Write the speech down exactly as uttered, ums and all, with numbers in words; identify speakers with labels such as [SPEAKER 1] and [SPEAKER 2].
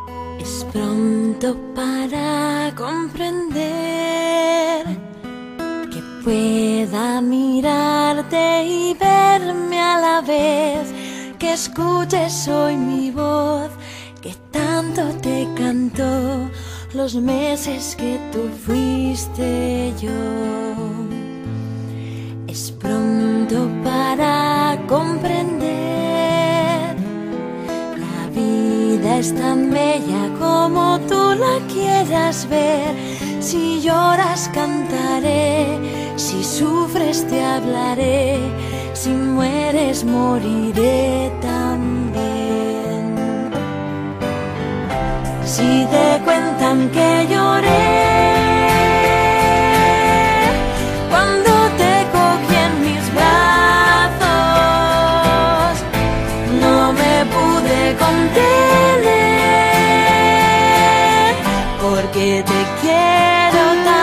[SPEAKER 1] Es pronto para comprender que pueda mirarte y verme a la vez, que escuches hoy mi voz, que tanto te cantó los meses que tú fuiste yo. Es pronto para comprender, la vida es tan bella como tú la quieras ver. Si lloras cantaré, si sufres te hablaré, si mueres moriré también. Si te cuentan que lloré cuando te cogí en mis brazos, no me pude contener, porque te quiero tanto.